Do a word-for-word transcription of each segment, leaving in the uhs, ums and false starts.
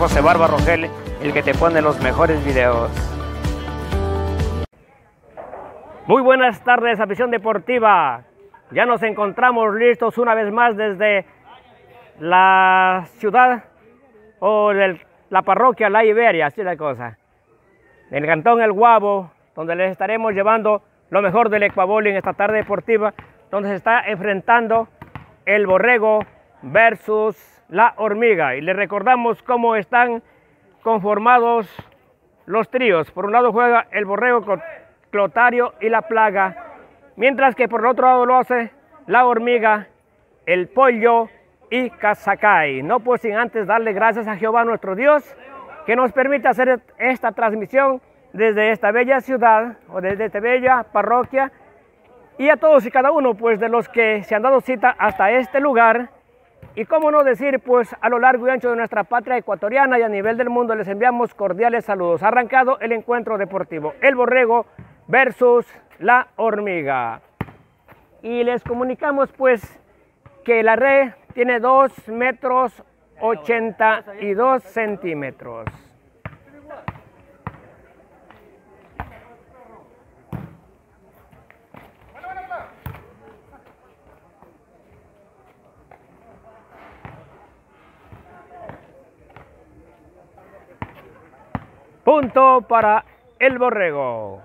José Barba Rogel, el que te pone los mejores videos. Muy buenas tardes, afición deportiva. Ya nos encontramos listos una vez más desde la ciudad o del, la parroquia La Iberia, así es la cosa. Del cantón El Guabo, donde les estaremos llevando lo mejor del ecuaboli en esta tarde deportiva, donde se está enfrentando el borrego versus la hormiga. Y les recordamos cómo están conformados los tríos. Por un lado juega el borrego con Clotario y la plaga, mientras que por el otro lado lo hace la hormiga, el pollo y Cazacay. No pues sin antes darle gracias a Jehová nuestro Dios, que nos permite hacer esta transmisión desde esta bella ciudad o desde esta bella parroquia, y a todos y cada uno pues de los que se han dado cita hasta este lugar. Y cómo no decir, pues a lo largo y ancho de nuestra patria ecuatoriana y a nivel del mundo les enviamos cordiales saludos. Ha arrancado el encuentro deportivo, el borrego versus la hormiga. Y les comunicamos pues que la red tiene dos metros ochenta y dos centímetros. Punto para el borrego.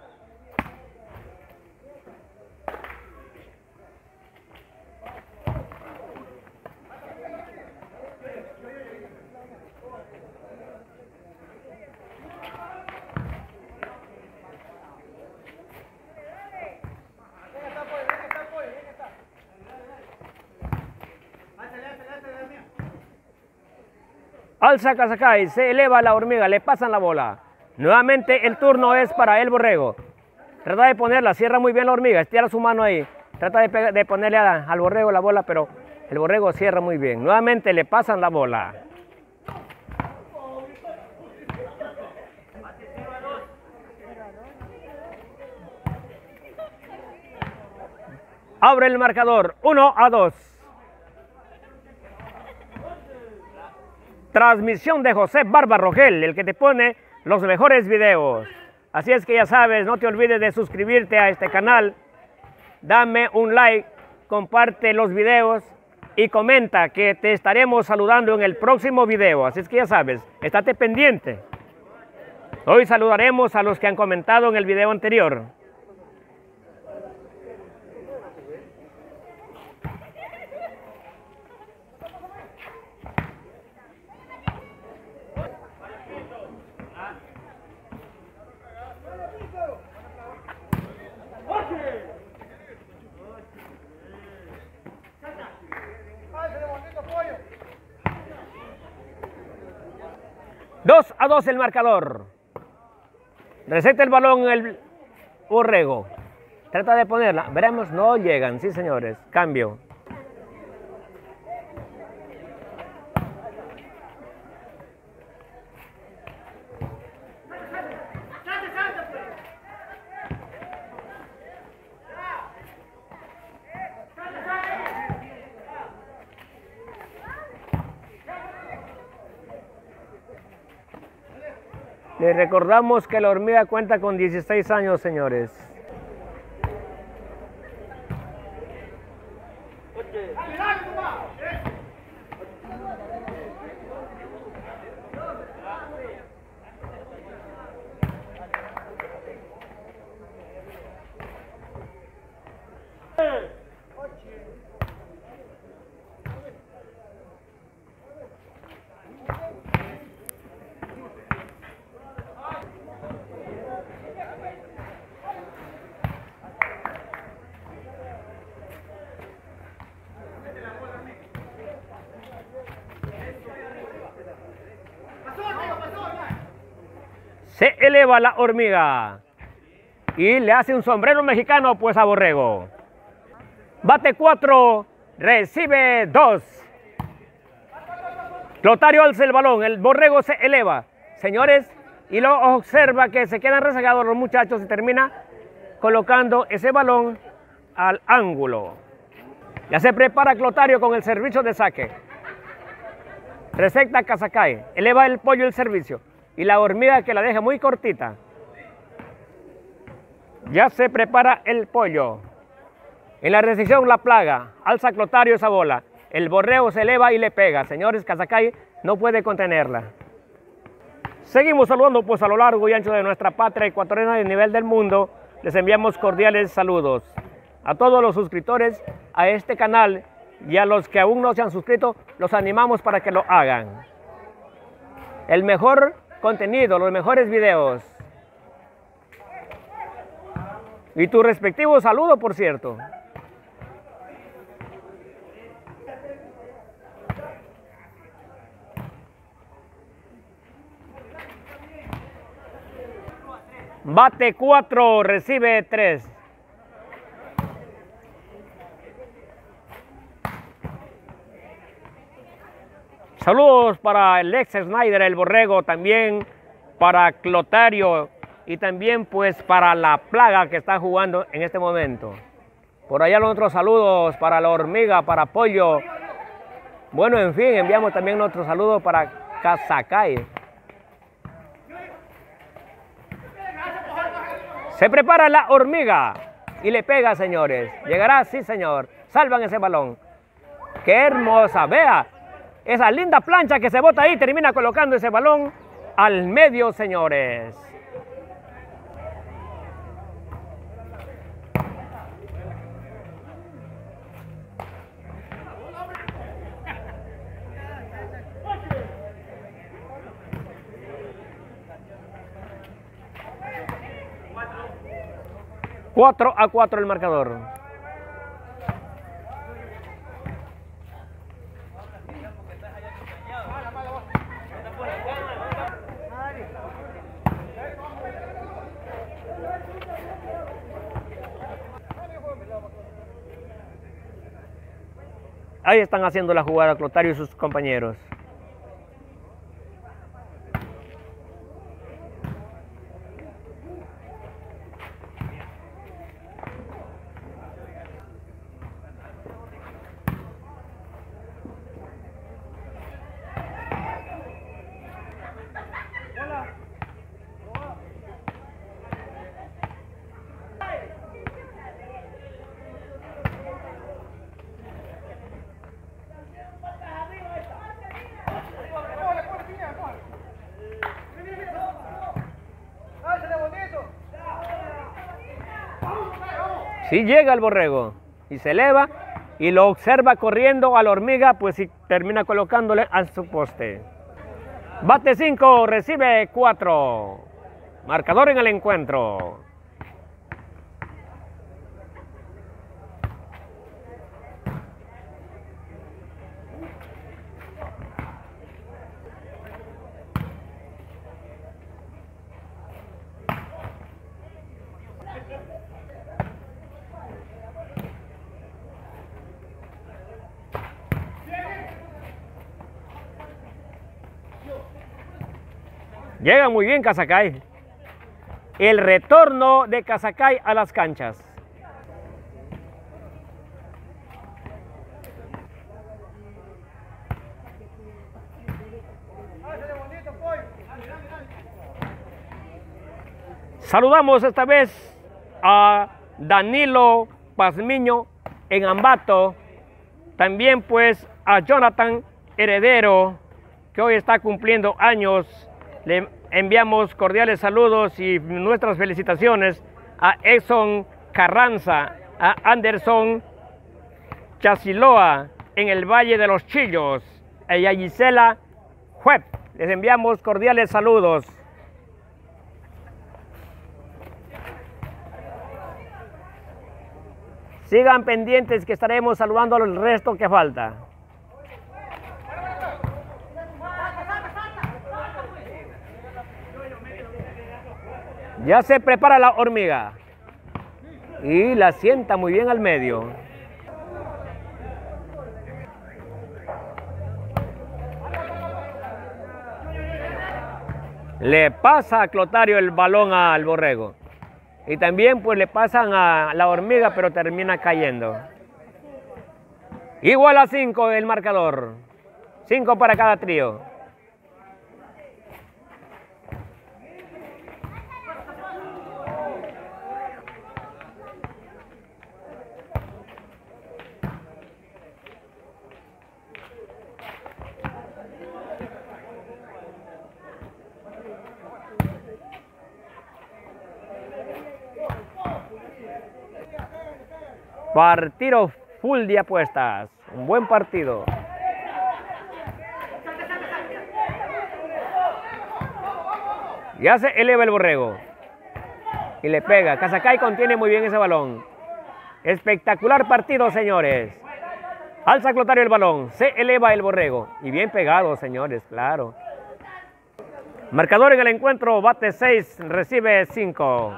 Alza Cazacay, se eleva la hormiga, le pasan la bola. Nuevamente el turno es para el borrego. Trata de ponerla, cierra muy bien la hormiga, estira su mano ahí. Trata de, de ponerle a, al borrego la bola, pero el borrego cierra muy bien. Nuevamente le pasan la bola. Abre el marcador, uno a dos. Transmisión de José Barba Rogel, el que te pone los mejores videos. Así es que ya sabes, no te olvides de suscribirte a este canal, dame un like, comparte los videos y comenta, que te estaremos saludando en el próximo video. Así es que ya sabes, estate pendiente. Hoy saludaremos a los que han comentado en el video anterior. dos a dos el marcador. Receta el balón en el borrego. Trata de ponerla. Veremos, no llegan. Sí, señores. Cambio. Les recordamos que la hormiga cuenta con dieciséis años, señores. Se eleva la hormiga y le hace un sombrero mexicano pues a borrego. Bate cuatro, recibe dos. Clotario alza el balón, el borrego se eleva, señores, y lo observa que se quedan rezagados los muchachos y termina colocando ese balón al ángulo. Ya se prepara Clotario con el servicio de saque. Receta Cazacay. Eleva el pollo el servicio. Y la hormiga que la deja muy cortita. Ya se prepara el pollo. En la recepción la plaga. Alza Clotario esa bola. El borrego se eleva y le pega. Señores, Cazacay no puede contenerla. Seguimos saludando pues a lo largo y ancho de nuestra patria ecuatoriana y a nivel del mundo. Les enviamos cordiales saludos a todos los suscriptores a este canal y a los que aún no se han suscrito, los animamos para que lo hagan. El mejor contenido, los mejores videos. Y tu respectivo saludo, por cierto. Bate cuatro, recibe tres. Saludos para el ex Snyder, el borrego, también para Clotario y también pues para la plaga que está jugando en este momento. Por allá los otros saludos para la hormiga, para pollo. Bueno, en fin, enviamos también nuestro saludo para Cazacay. Se prepara la hormiga y le pega, señores. Llegará, sí, señor. Salvan ese balón. ¡Qué hermosa! Vea, esa linda plancha que se bota ahí termina colocando ese balón al medio, señores. cuatro a cuatro el marcador. Ahí están haciendo la jugada Clotario y sus compañeros. Si llega el borrego y se eleva y lo observa corriendo a la hormiga, pues si termina colocándole a su poste. Bate cinco, recibe cuatro. Marcador en el encuentro. Llega muy bien Cazacay. El retorno de Cazacay a las canchas. Saludamos esta vez a Danilo Pazmiño en Ambato. También pues a Jonathan Heredero, que hoy está cumpliendo años. Le enviamos cordiales saludos y nuestras felicitaciones a Exxon Carranza, a Anderson Chasiloa en el Valle de los Chillos y a Gisela Juep. Les enviamos cordiales saludos. Sigan pendientes que estaremos saludando al resto que falta. Ya se prepara la hormiga y la sienta muy bien al medio. Le pasa a Clotario el balón al borrego. Y también pues le pasan a la hormiga, pero termina cayendo. Igual a cinco el marcador. Cinco para cada trío. Partido full de apuestas. Un buen partido. Ya se eleva el borrego. Y le pega. Casacay contiene muy bien ese balón. Espectacular partido, señores. Alza Clotario el balón. Se eleva el borrego. Y bien pegado, señores, claro. Marcador en el encuentro. Bate seis, recibe cinco.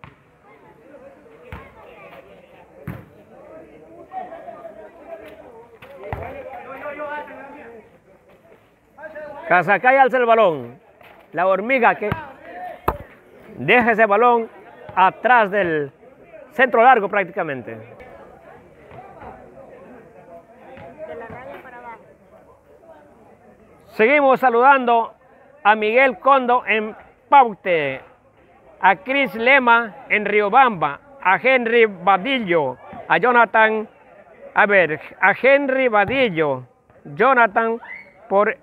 Casacay alza el balón. La hormiga que deja ese balón atrás del centro largo prácticamente. Seguimos saludando a Miguel Condo en Paute, a Cris Lema en Riobamba, a Henry Vadillo, a Jonathan, a ver, a Henry Vadillo, Jonathan por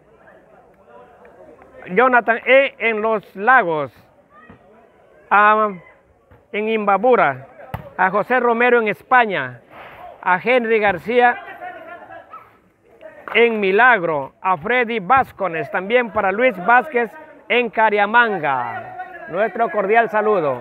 Jonathan E. en Los Lagos, a, en Imbabura, a José Romero en España, a Henry García en Milagro, a Freddy Vázquez, también para Luis Vázquez en Cariamanga. Nuestro cordial saludo.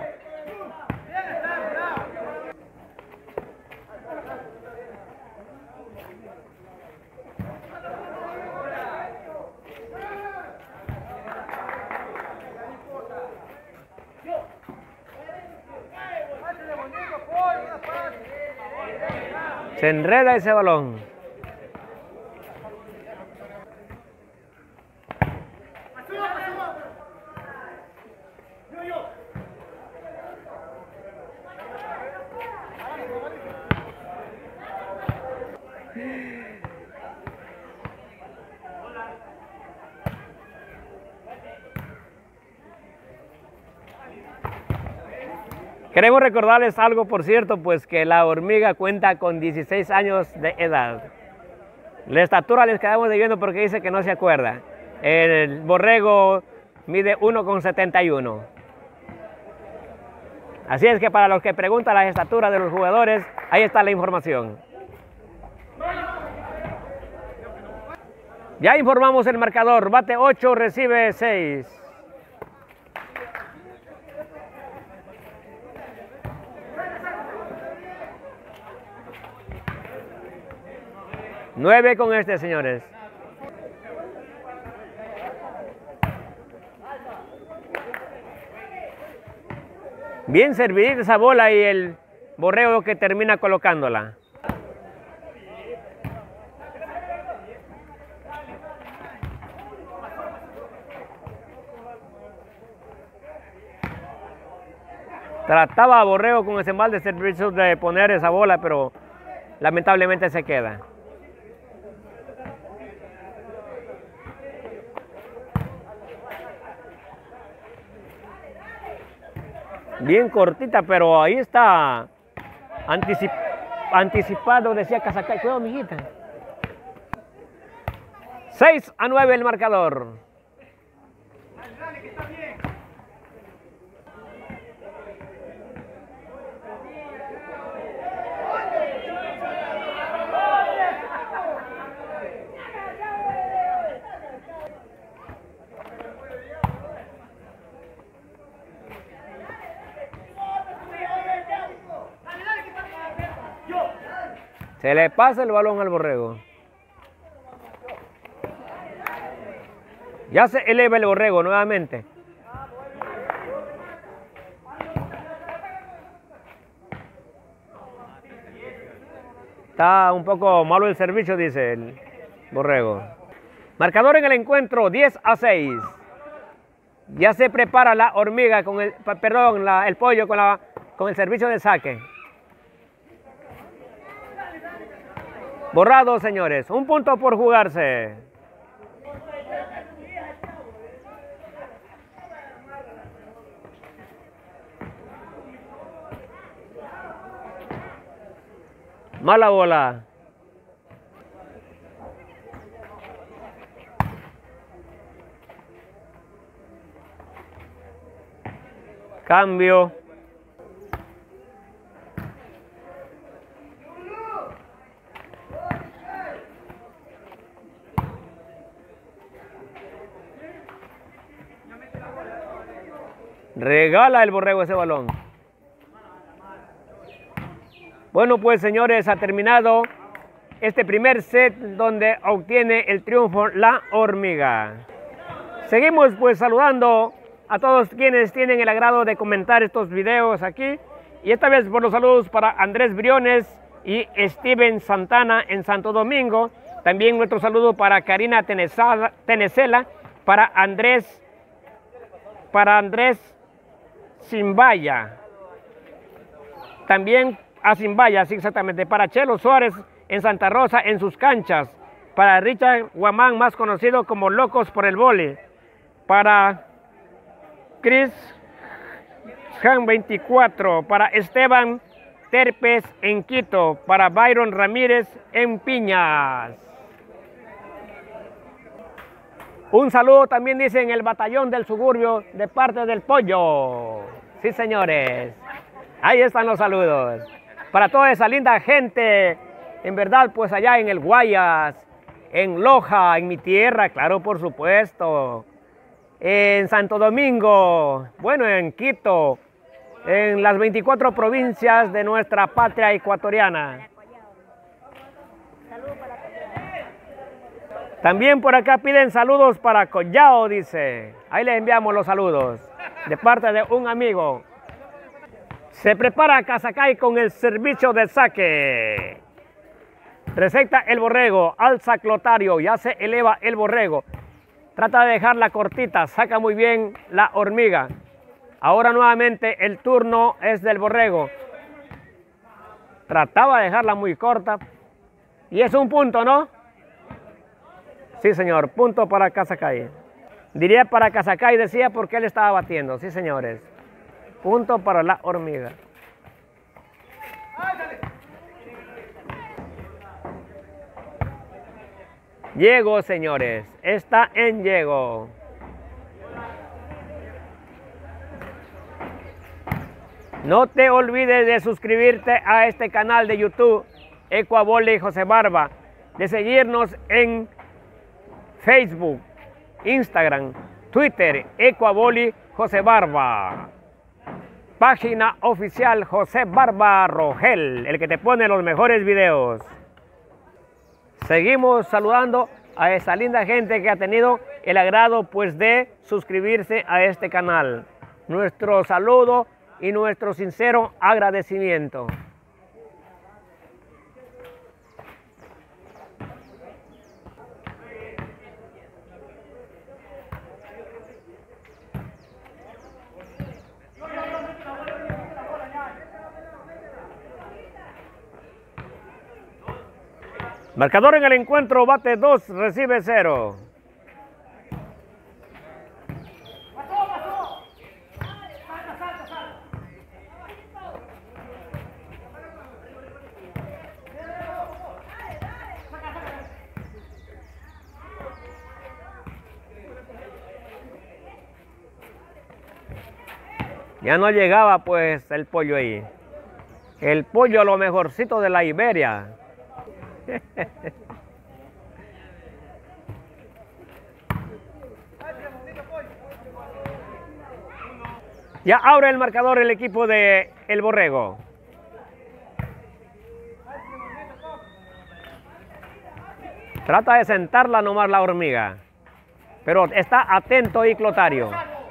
Se enreda ese balón. Queremos recordarles algo, por cierto, pues que la hormiga cuenta con dieciséis años de edad. La estatura les quedamos debiendo porque dice que no se acuerda. El borrego mide uno con setenta y uno. Así es que para los que preguntan las estaturas de los jugadores, ahí está la información. Ya informamos el marcador. Bate ocho, recibe seis. Nueve con este, señores. Bien servidita esa bola y el borrego que termina colocándola. Trataba a Borrego con ese mal de servicio de poner esa bola, pero lamentablemente se queda. Bien cortita, pero ahí está anticip anticipado, decía Casacay. Cuidado, amiguita. seis a nueve el marcador. Se le pasa el balón al borrego. Ya se eleva el borrego nuevamente. Está un poco malo el servicio, dice el borrego. Marcador en el encuentro, diez a seis. Ya se prepara la hormiga con el, perdón, la, el pollo con, la, con el servicio de saque. Borrado, señores. Un punto por jugarse. Mala bola. Cambio. Regala el Borrego ese balón. Bueno, pues señores, ha terminado este primer set donde obtiene el triunfo la Hormiga. Seguimos pues saludando a todos quienes tienen el agrado de comentar estos videos aquí. Y esta vez por los saludos para Andrés Briones y Steven Santana en Santo Domingo. También nuestro saludo para Karina Tenecela, para Andrés, para Andrés Zimbaya. También a Zimbaya, sí, exactamente. Para Chelo Suárez en Santa Rosa en sus canchas. Para Richard Guamán, más conocido como Locos por el Vole. Para Chris Han veinticuatro. Para Esteban Terpes en Quito. Para Byron Ramírez en Piñas. Un saludo también dice en el batallón del suburbio de parte del Pollo. Sí, señores. Ahí están los saludos. Para toda esa linda gente, en verdad, pues allá en el Guayas, en Loja, en mi tierra, claro, por supuesto. En Santo Domingo, bueno, en Quito, en las veinticuatro provincias de nuestra patria ecuatoriana. También por acá piden saludos para Collao, dice. Ahí le enviamos los saludos de parte de un amigo. Se prepara Casacay con el servicio de saque. Recepta el Borrego, alza Clotario, ya se eleva el Borrego. Trata de dejarla cortita, saca muy bien la Hormiga. Ahora nuevamente el turno es del Borrego. Trataba de dejarla muy corta. Y es un punto, ¿no? Sí, señor, punto para Casacay. Diría para Casacay, decía, porque él estaba batiendo. Sí, señores. Punto para la Hormiga. Llego, señores. Está en llego. No te olvides de suscribirte a este canal de YouTube, Ecuavoli José Barba. De seguirnos en Facebook, Instagram, Twitter, Ecuavoli José Barba. Página oficial José Barba Rogel, el que te pone los mejores videos. Seguimos saludando a esa linda gente que ha tenido el agrado pues de suscribirse a este canal. Nuestro saludo y nuestro sincero agradecimiento. Marcador en el encuentro, bate dos, recibe cero. Ya no llegaba pues el pollo ahí. El pollo a lo mejorcito de la Iberia. Ya abre el marcador el equipo de El Borrego. Trata de sentarla nomás la Hormiga, pero está atento y Clotario.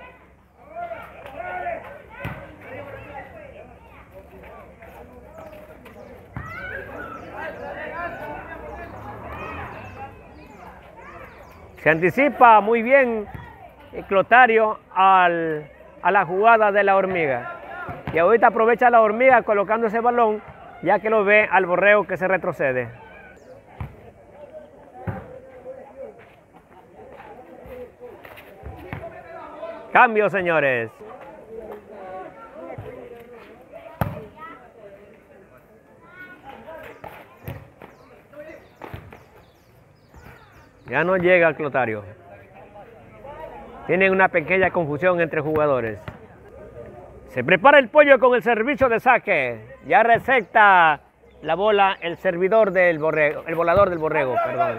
Se anticipa muy bien Clotario al, a la jugada de la Hormiga. Y ahorita aprovecha la Hormiga colocando ese balón, ya que lo ve al Borrego que se retrocede. Cambio, señores. Ya no llega Clotario. Tienen una pequeña confusión entre jugadores. Se prepara el pollo con el servicio de saque. Ya recepta la bola el servidor del borrego, el volador del borrego, perdón.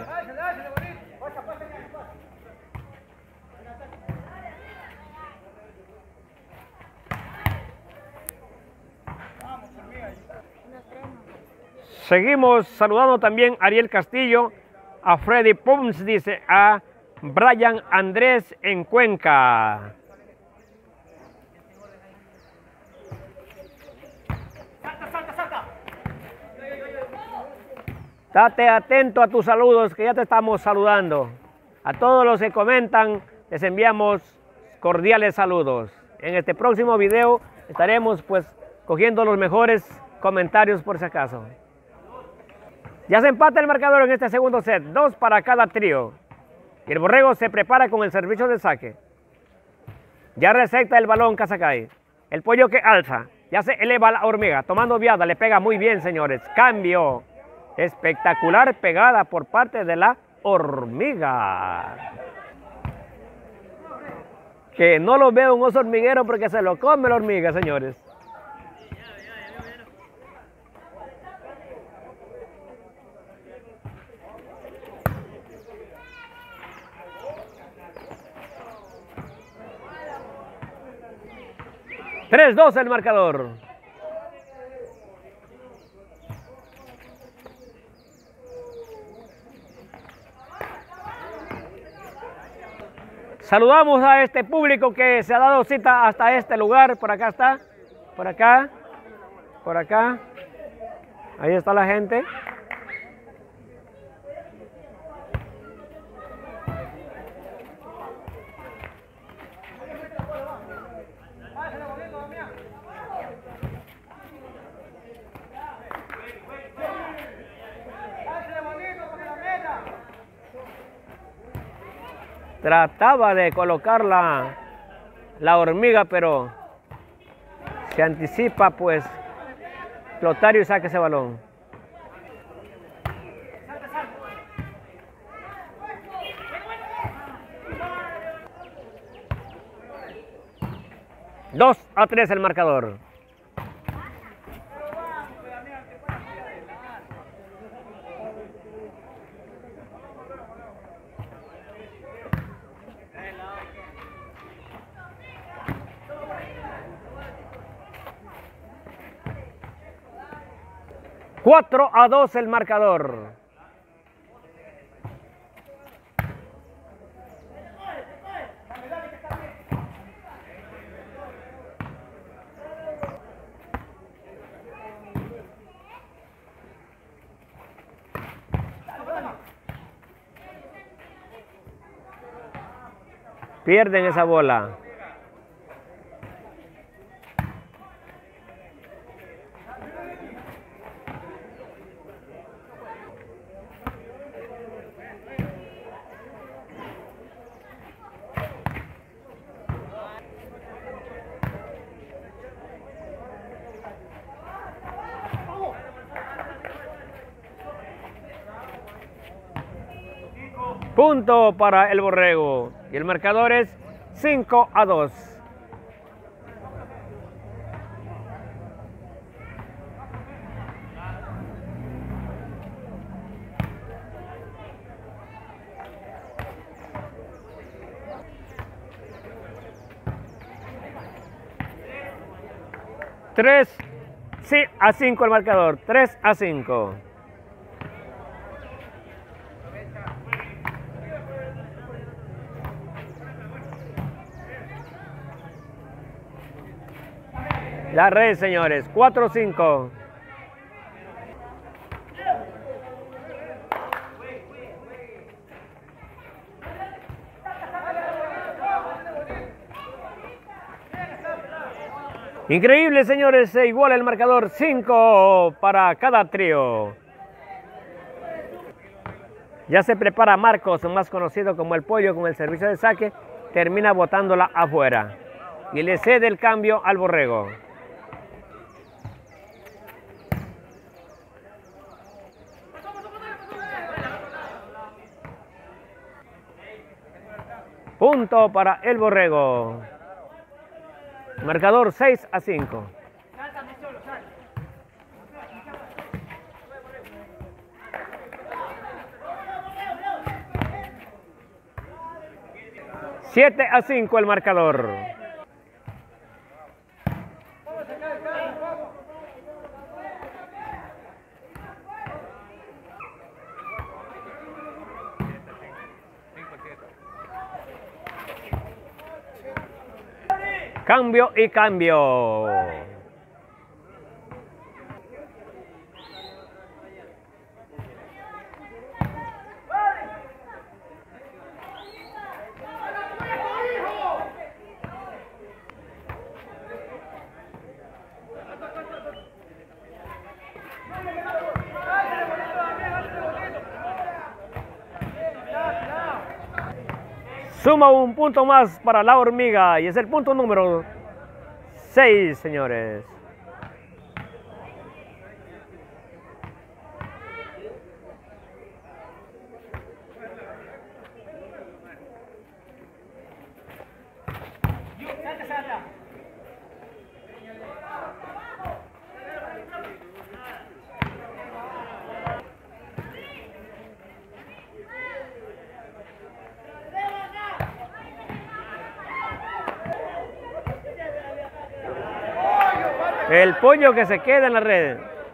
Seguimos saludando también a Ariel Castillo, a Freddy Pons, dice, a Brian Andrés en Cuenca. Date atento a tus saludos, que ya te estamos saludando. A todos los que comentan, les enviamos cordiales saludos. En este próximo video estaremos pues cogiendo los mejores comentarios por si acaso. Ya se empata el marcador en este segundo set, dos para cada trío. Y el borrego se prepara con el servicio de saque. Ya recepta el balón Casacay. El pollo que alza, ya se eleva la hormiga, tomando viada, le pega muy bien, señores. Cambio. Espectacular pegada por parte de la hormiga. Que no lo veo un oso hormiguero porque se lo come la hormiga, señores. tres dos el marcador. Saludamos a este público que se ha dado cita hasta este lugar. Por acá está, por acá, por acá. Ahí está la gente. Trataba de colocar la, la hormiga, pero se anticipa, pues, Clotario y saca ese balón. dos a tres el marcador. cuatro a dos el marcador. Pierden esa bola. Punto para el borrego. Y el marcador es cinco a dos. tres sí, a cinco el marcador. tres a cinco. La red, señores, cuatro cinco. Increíble, señores, se iguala el marcador, cinco para cada trío. Ya se prepara Marcos, más conocido como el pollo, con el servicio de saque. termina botándola afuera y le cede el cambio al borrego. Punto para el borrego. Marcador seis a cinco. siete a cinco el marcador. Cambio y cambio. Suma un punto más para la hormiga y es el punto número seis, señores. El pollo que se queda en la red.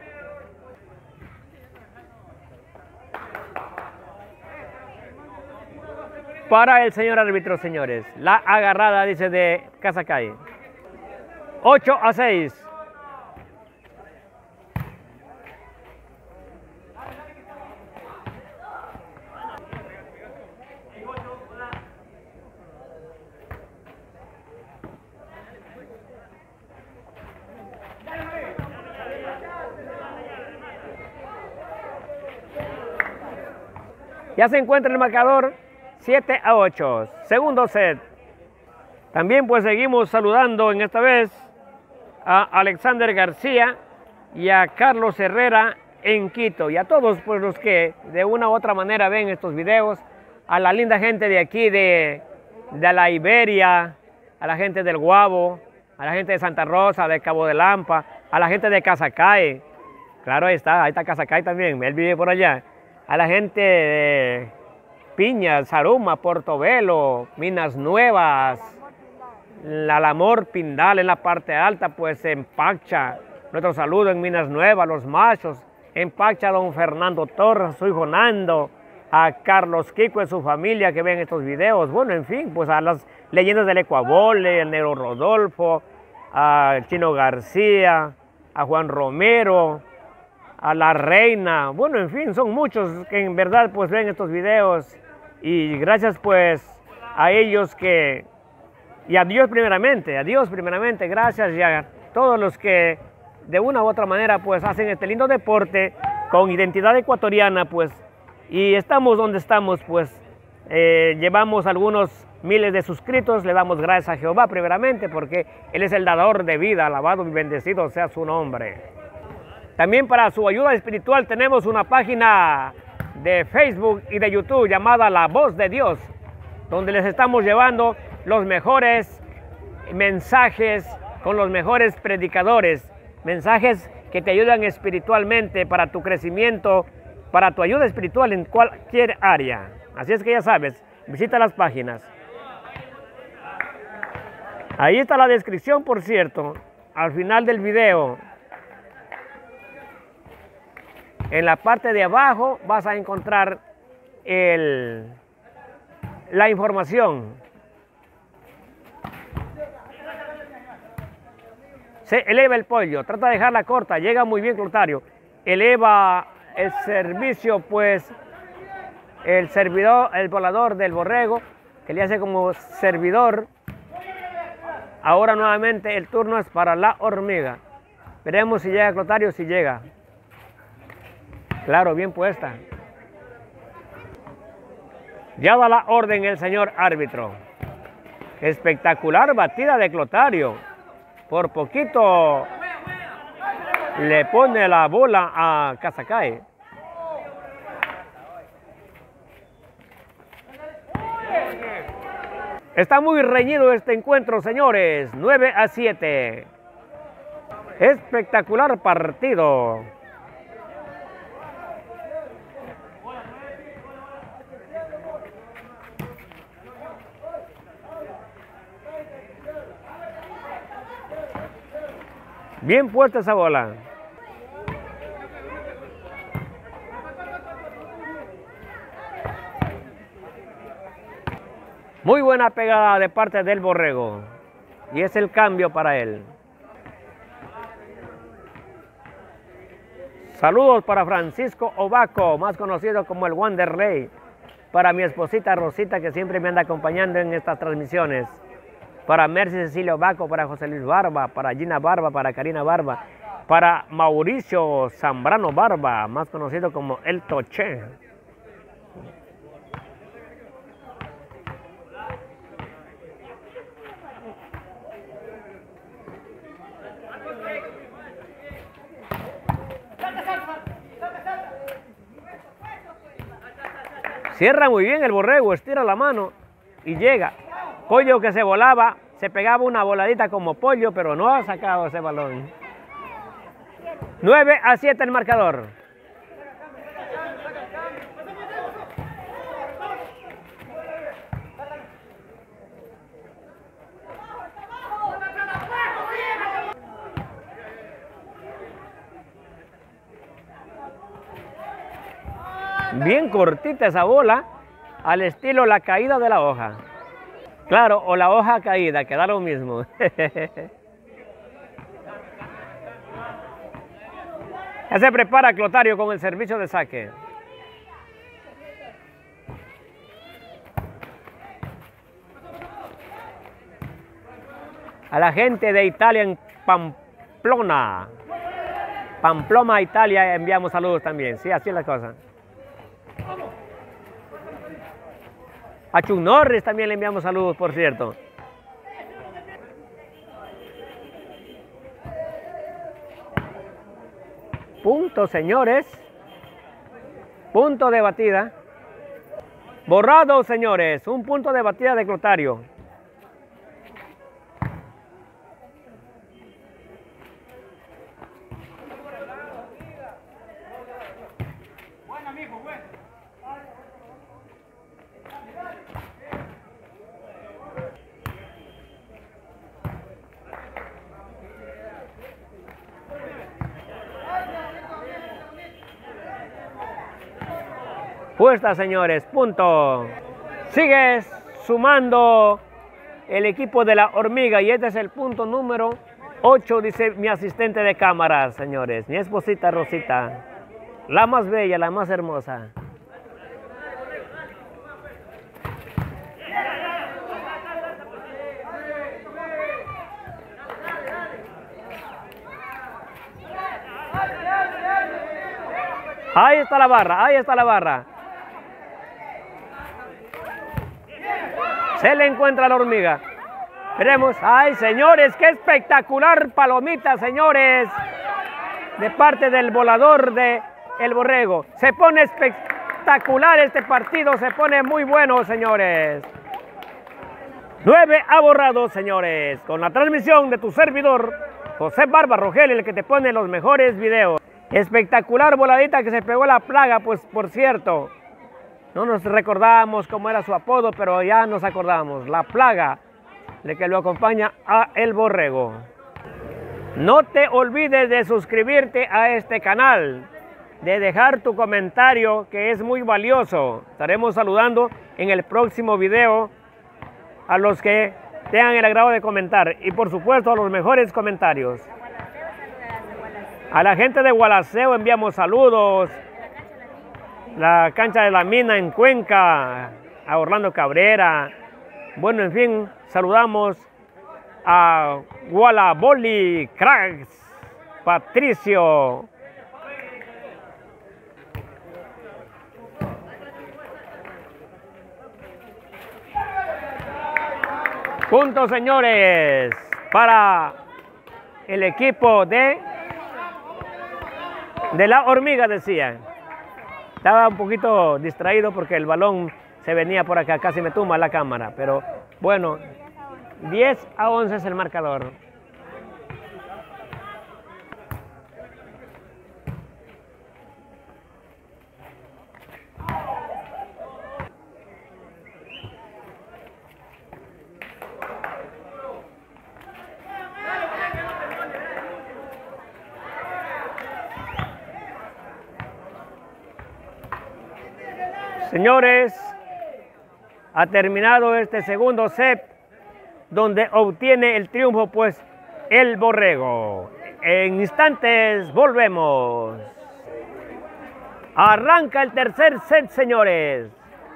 Para el señor árbitro, señores. La agarrada, dice, de Casacay. ocho a seis. Ya se encuentra el marcador siete a ocho. Segundo set. También pues seguimos saludando en esta vez a Alexander García y a Carlos Herrera en Quito. Y a todos pues los que de una u otra manera ven estos videos. A la linda gente de aquí de, de la Iberia, a la gente del Guabo, a la gente de Santa Rosa, de Cabo de Lampa, a la gente de Casacay. Claro, ahí está, ahí está Casacay también, él vive por allá. A la gente de Piñas, Zaruma, Portobelo, Minas Nuevas, Alamor, Pindal en la parte alta, pues en Pacha. Nuestro saludo en Minas Nuevas, Los Machos, en Pacha, don Fernando Torres, su hijo Nando, a Carlos Kiko y su familia que ven estos videos. Bueno, en fin, pues a las leyendas del Ecuabole, el Nero Rodolfo, a Chino García, a Juan Romero, a la Reina, bueno, en fin, son muchos que en verdad pues ven estos videos y gracias pues a ellos que, y a Dios primeramente, a Dios primeramente, gracias y a todos los que de una u otra manera pues hacen este lindo deporte con identidad ecuatoriana pues y estamos donde estamos pues eh, llevamos algunos miles de suscritos, le damos gracias a Jehová primeramente porque Él es el dador de vida, alabado y bendecido sea su nombre. También para su ayuda espiritual tenemos una página de Facebook y de YouTube llamada La Voz de Dios, donde les estamos llevando los mejores mensajes con los mejores predicadores, mensajes que te ayudan espiritualmente para tu crecimiento, para tu ayuda espiritual en cualquier área. Así es que ya sabes, visita las páginas. Ahí está la descripción, por cierto, al final del video. En la parte de abajo vas a encontrar el, la información. Se eleva el pollo, trata de dejarla corta, llega muy bien Clotario. Eleva el servicio, pues, el servidor, el volador del borrego, que le hace como servidor. Ahora nuevamente el turno es para la hormiga. Veremos si llega Clotario, si llega. Claro, bien puesta. Ya da la orden el señor árbitro. Espectacular batida de Clotario. Por poquito le pone la bola a Cazacay. Está muy reñido este encuentro, señores. nueve a siete. Espectacular partido. Bien puesta esa bola. Muy buena pegada de parte del Borrego. Y es el cambio para él. Saludos para Francisco Ovaco, más conocido como el Wanderley. Para mi esposita Rosita, que siempre me anda acompañando en estas transmisiones. Para Mercy Cecilia Ovaco, para José Luis Barba, para Gina Barba, para Karina Barba. Para Mauricio Zambrano Barba, más conocido como El Toche. Cierra muy bien el Borrego, estira la mano y llega. Pollo que se volaba, se pegaba una voladita como Pollo, pero no ha sacado ese balón. nueve a siete el marcador. Bien cortita esa bola, al estilo la caída de la hoja. Claro, o la hoja caída, que da lo mismo. Ya se prepara Clotario con el servicio de saque. A la gente de Italia en Pamplona. Pamplona, Italia, enviamos saludos también. Sí, así es la cosa. A Chuck Norris también le enviamos saludos, por cierto. Punto, señores. Punto de batida. Borrado, señores. Un punto de batida de Clotario. Bueno, amigo, bueno. Puesta, señores, punto. Sigue sumando el equipo de la Hormiga y este es el punto número ocho, dice mi asistente de cámaras, señores. Mi esposita Rosita, la más bella, la más hermosa. Ahí está la barra, ahí está la barra. Se le encuentra la hormiga. Veremos. ¡Ay, señores! ¡Qué espectacular palomita, señores! De parte del volador de El Borrego. Se pone espectacular este partido. Se pone muy bueno, señores. nueve a Borrado, señores. Con la transmisión de tu servidor, José Barba Rogel, el que te pone los mejores videos. Espectacular voladita que se pegó la plaga, pues por cierto. No nos recordábamos cómo era su apodo, pero ya nos acordamos. La plaga, de que lo acompaña a El Borrego. No te olvides de suscribirte a este canal, de dejar tu comentario, que es muy valioso. Estaremos saludando en el próximo video a los que tengan el agrado de comentar. Y por supuesto a los mejores comentarios. A la gente de Gualaceo enviamos saludos. La cancha de la mina en Cuenca, a Orlando Cabrera. Bueno, en fin, saludamos a Gualaboli Cracks, Patricio. Puntos, señores, para el equipo de, de la hormiga, decía. Estaba un poquito distraído porque el balón se venía por acá, casi me tumba la cámara. Pero bueno, diez a once es el marcador. Señores, ha terminado este segundo set donde obtiene el triunfo pues el Borrego. En instantes volvemos. Arranca el tercer set, señores.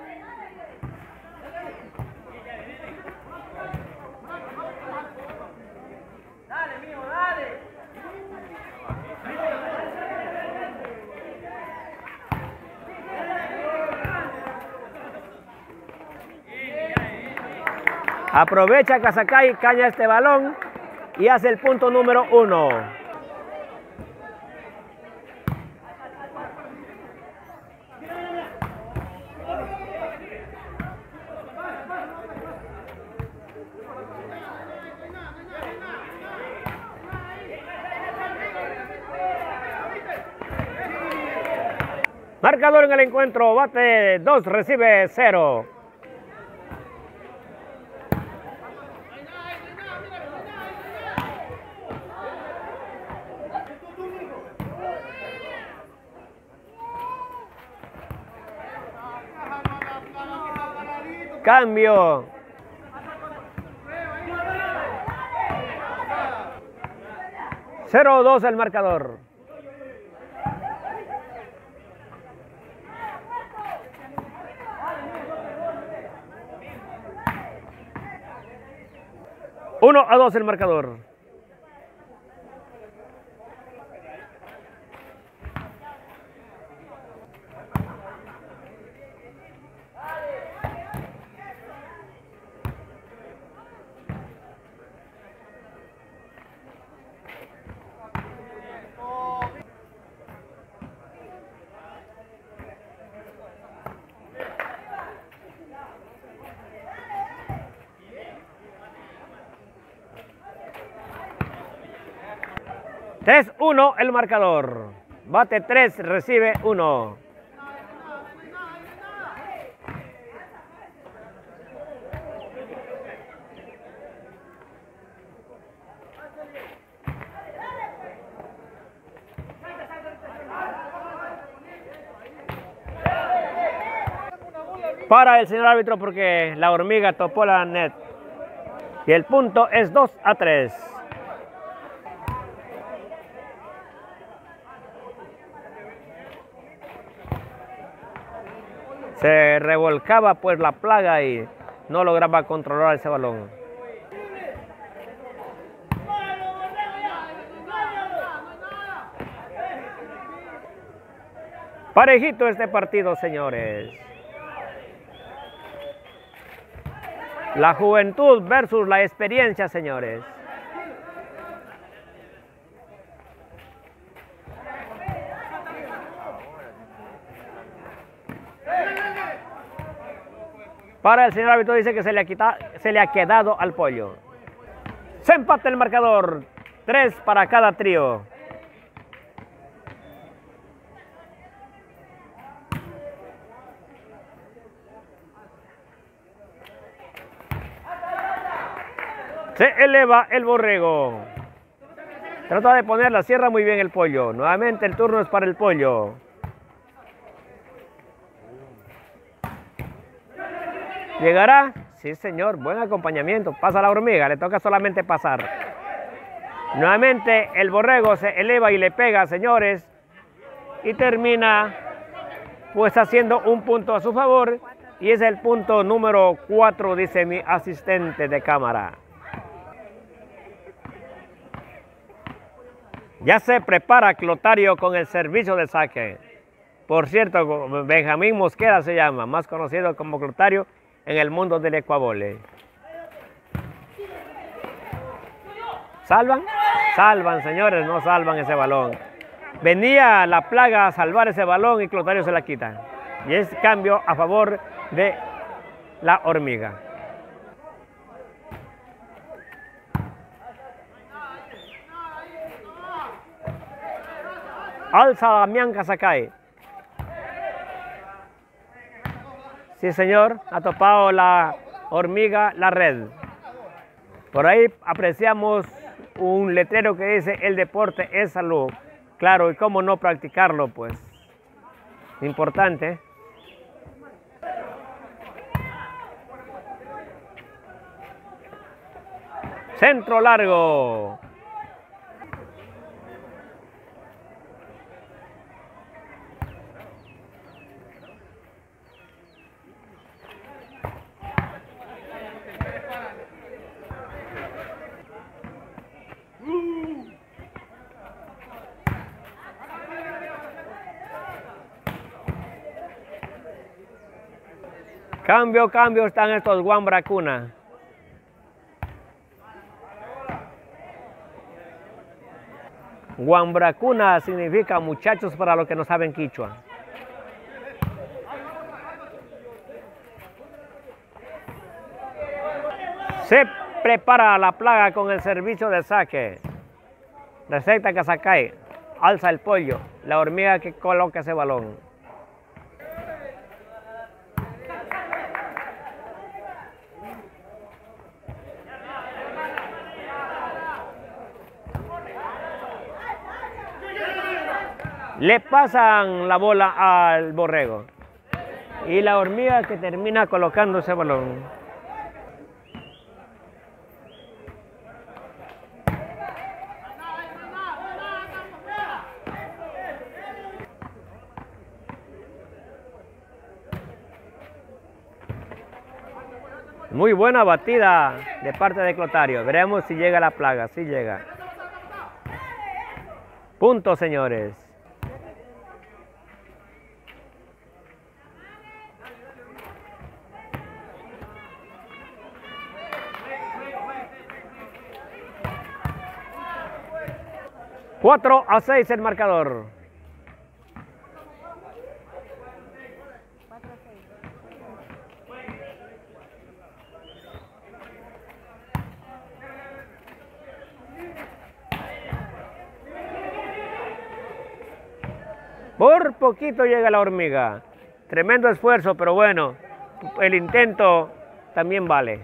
Aprovecha Casacay, caña este balón y hace el punto número uno. Marcador en el encuentro, bate dos, recibe cero. Cambio. cero dos el marcador. uno a dos el marcador. tres uno el marcador. Bate tres, recibe uno. Para el señor árbitro porque la hormiga topó la net. Y el punto es dos a tres. Se revolcaba pues la plaga y no lograba controlar ese balón. Parejito este partido, señores. La juventud versus la experiencia, señores. Para el señor árbitro dice que se le ha, quitado, se le ha quedado al pollo. Se empata el marcador. Tres para cada trío. Se eleva el Borrego. Trata de poner la sierra muy bien el pollo. Nuevamente el turno es para el pollo. ¿Llegará? Sí, señor. Buen acompañamiento. Pasa la hormiga. Le toca solamente pasar. Nuevamente el Borrego se eleva y le pega, señores. Y termina pues haciendo un punto a su favor. Y es el punto número cuatro, dice mi asistente de cámara. Ya se prepara Clotario con el servicio de saque. Por cierto, Benjamín Mosquera se llama, más conocido como Clotario en el mundo del ecuavole. ¿Salvan? Salvan, señores, no salvan ese balón. Venía la plaga a salvar ese balón y Clotario se la quita. Y es cambio a favor de la hormiga. Alza Damián Casacay. Sí, señor, ha topado la hormiga la red. Por ahí apreciamos un letrero que dice el deporte es salud. Claro, y cómo no practicarlo, pues. Importante. Centro largo. Cambio, cambio, están estos Guambracuna. Guambracuna significa muchachos para los que no saben quichua. Se prepara la plaga con el servicio de saque. Receta Casacay. Alza el pollo. La hormiga que coloca ese balón. Le pasan la bola al borrego. Y la hormiga que termina colocando ese balón. Muy buena batida de parte de Clotario. Veremos si llega la plaga. Si llega. Punto, señores. cuatro a seis el marcador. Por poquito llega la hormiga. Tremendo esfuerzo, pero bueno, el intento también vale.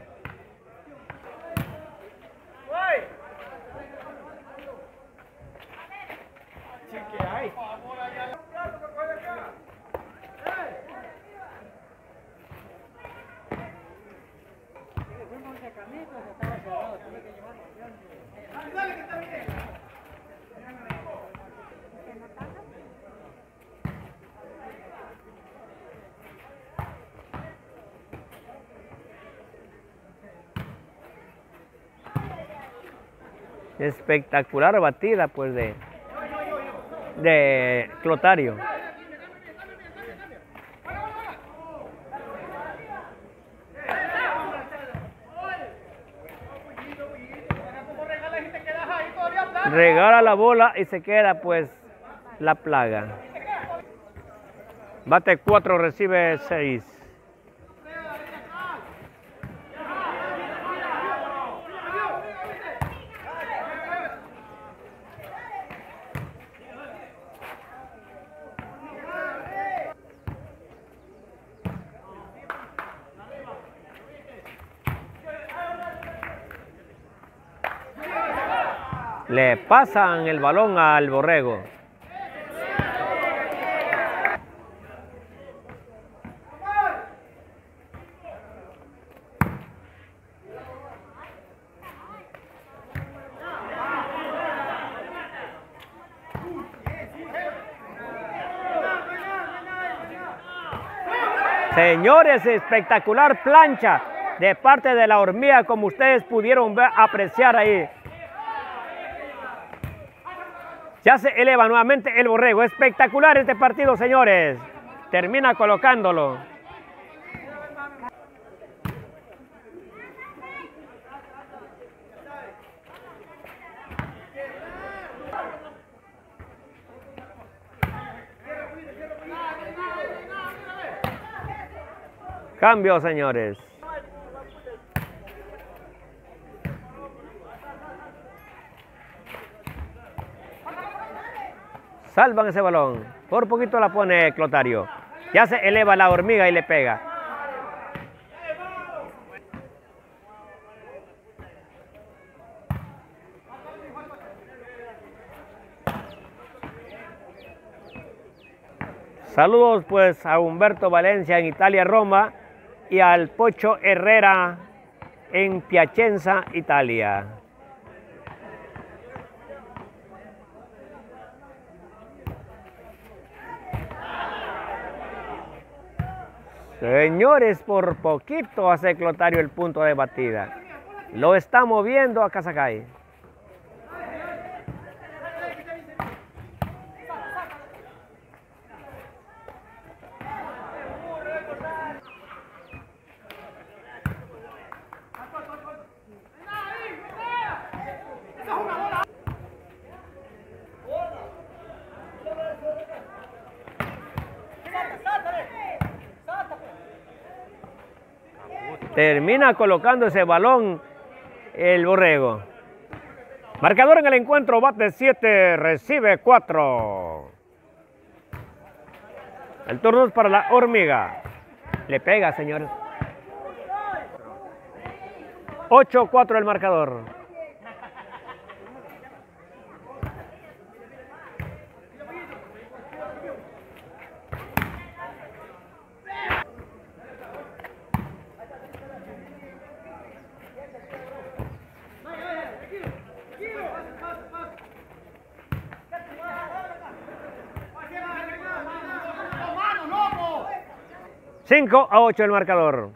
Espectacular batida, pues, de, de Clotario. Regala la bola y se queda, pues, la plaga. Bate cuatro, recibe seis. Le pasan el balón al borrego. Señores, espectacular plancha de parte de la hormiga, como ustedes pudieron ver, apreciar ahí. Ya se eleva nuevamente el borrego. Espectacular este partido, señores. Termina colocándolo. Cambio, señores. Salvan ese balón. Por poquito la pone Clotario. Ya se eleva la hormiga y le pega. Saludos pues a Humberto Valencia en Italia, Roma, y al Pocho Herrera en Piacenza, Italia. Señores, por poquito hace Clotario el punto de batida. Lo está moviendo a Casacay. Termina colocando ese balón el Borrego. Marcador en el encuentro, bate siete, recibe cuatro. El turno es para la hormiga. Le pega, señores. ocho cuatro el marcador. cinco a ocho el marcador.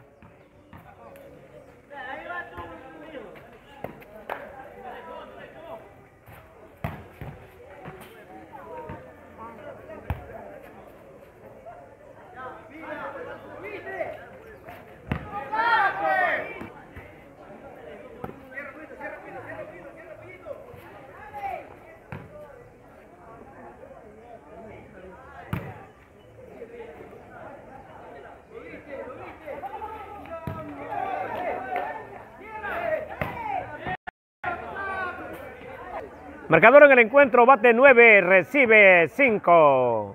Marcador en el encuentro, bate nueve, recibe cinco.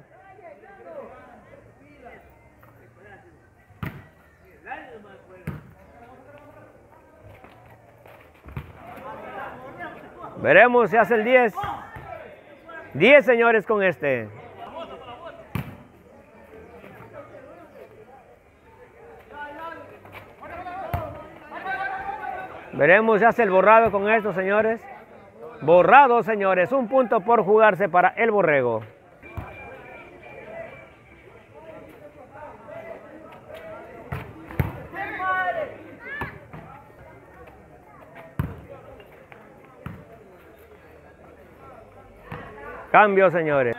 Veremos si hace el diez. diez, señores, con este. Veremos si hace el borrado con esto, señores. Borrado, señores. Un punto por jugarse para el Borrego. Cambio, señores.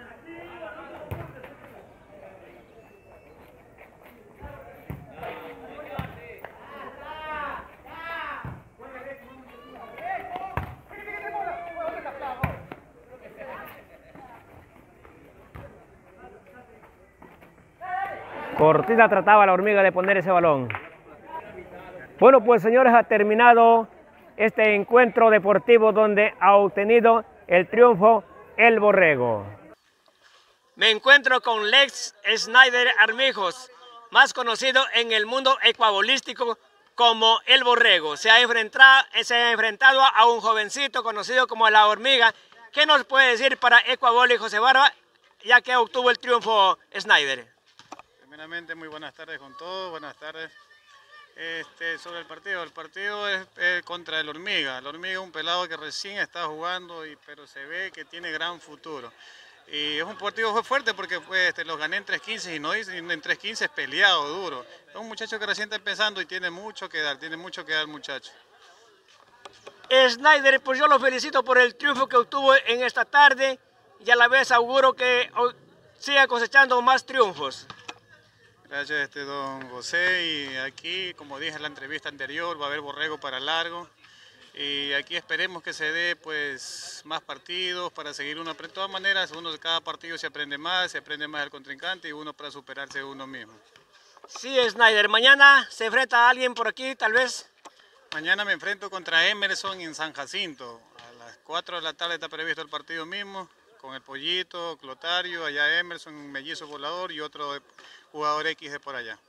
Cortina trataba la hormiga de poner ese balón. Bueno, pues señores, ha terminado este encuentro deportivo donde ha obtenido el triunfo el Borrego. Me encuentro con Lex Snyder Armijos, más conocido en el mundo ecuabolístico como el Borrego. Se ha enfrentado, se ha enfrentado a un jovencito conocido como la hormiga. ¿Qué nos puede decir para Ecuabol y José Barba, ya que obtuvo el triunfo Snyder? Primeramente, muy buenas tardes con todos, buenas tardes. Este, sobre el partido, el partido es eh, contra el Hormiga. El Hormiga es un pelado que recién está jugando, y, pero se ve que tiene gran futuro. Y es un partido fue fuerte porque pues, este, los gané en tres quince y no en tres quince es peleado, duro. Es un muchacho que recién está empezando y tiene mucho que dar, tiene mucho que dar muchacho. Snyder, pues yo lo felicito por el triunfo que obtuvo en esta tarde y a la vez auguro que siga cosechando más triunfos. Gracias, este, don José, y aquí, como dije en la entrevista anterior, va a haber Borrego para largo, y aquí esperemos que se dé pues más partidos para seguir uno. De todas maneras, uno de cada partido se aprende más, se aprende más del contrincante y uno para superarse uno mismo. Sí, Snyder, mañana se enfrenta a alguien por aquí, tal vez. Mañana me enfrento contra Emerson en San Jacinto. A las cuatro de la tarde está previsto el partido mismo, con el Pollito, Clotario, allá Emerson, Mellizo Volador y otro jugador X de por allá.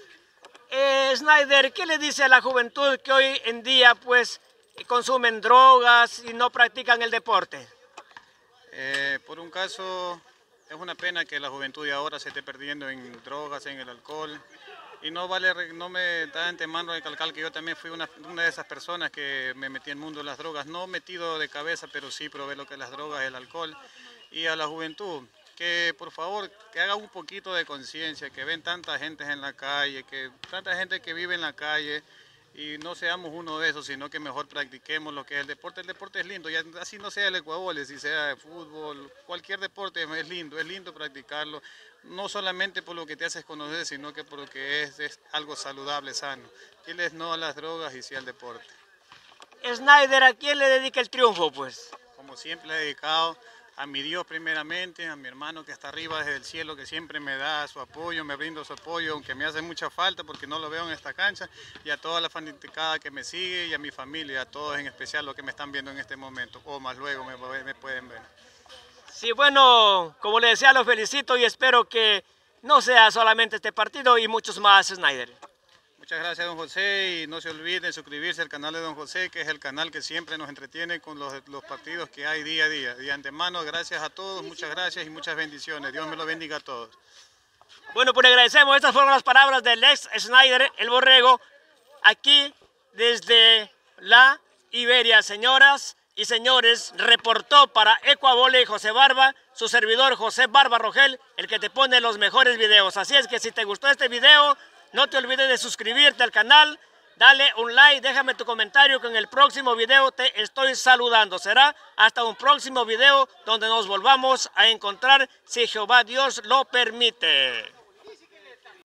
Eh, Snyder, ¿qué le dice a la juventud que hoy en día pues consumen drogas y no practican el deporte? Eh, por un caso, es una pena que la juventud de ahora se esté perdiendo en drogas, en el alcohol. Y no vale, no me da antemano recalcar que yo también fui una, una de esas personas que me metí en el mundo de las drogas. No metido de cabeza, pero sí probé lo que es las drogas, el alcohol. Y a la juventud, que por favor, que haga un poquito de conciencia, que ven tanta gente en la calle, que tanta gente que vive en la calle, y no seamos uno de esos, sino que mejor practiquemos lo que es el deporte. El deporte es lindo, y así no sea el ecuavole, si sea de fútbol, cualquier deporte es lindo, es lindo practicarlo, no solamente por lo que te haces conocer, sino que por lo que es, es algo saludable, sano. Diles no a las drogas y sí al deporte. Snyder, ¿a quién le dedica el triunfo, pues? Como siempre le he dedicado a mi Dios primeramente, a mi hermano que está arriba desde el cielo, que siempre me da su apoyo, me brindo su apoyo, aunque me hace mucha falta porque no lo veo en esta cancha, y a toda la fanaticada que me sigue y a mi familia, a todos en especial los que me están viendo en este momento, o más luego me, me pueden ver. Sí, bueno, como le decía, los felicito y espero que no sea solamente este partido y muchos más, Snyder. Muchas gracias, don José, y no se olviden suscribirse al canal de don José, que es el canal que siempre nos entretiene con los, los partidos que hay día a día. De antemano, gracias a todos, muchas gracias y muchas bendiciones. Dios me lo bendiga a todos. Bueno, pues le agradecemos. Estas fueron las palabras del ex Snyder, el Borrego, aquí desde la Iberia. Señoras y señores, reportó para Ecuavole José Barba, su servidor José Barba Rogel, el que te pone los mejores videos. Así es que si te gustó este video, no te olvides de suscribirte al canal, dale un like, déjame tu comentario que en el próximo video te estoy saludando. Será hasta un próximo video donde nos volvamos a encontrar si Jehová Dios lo permite.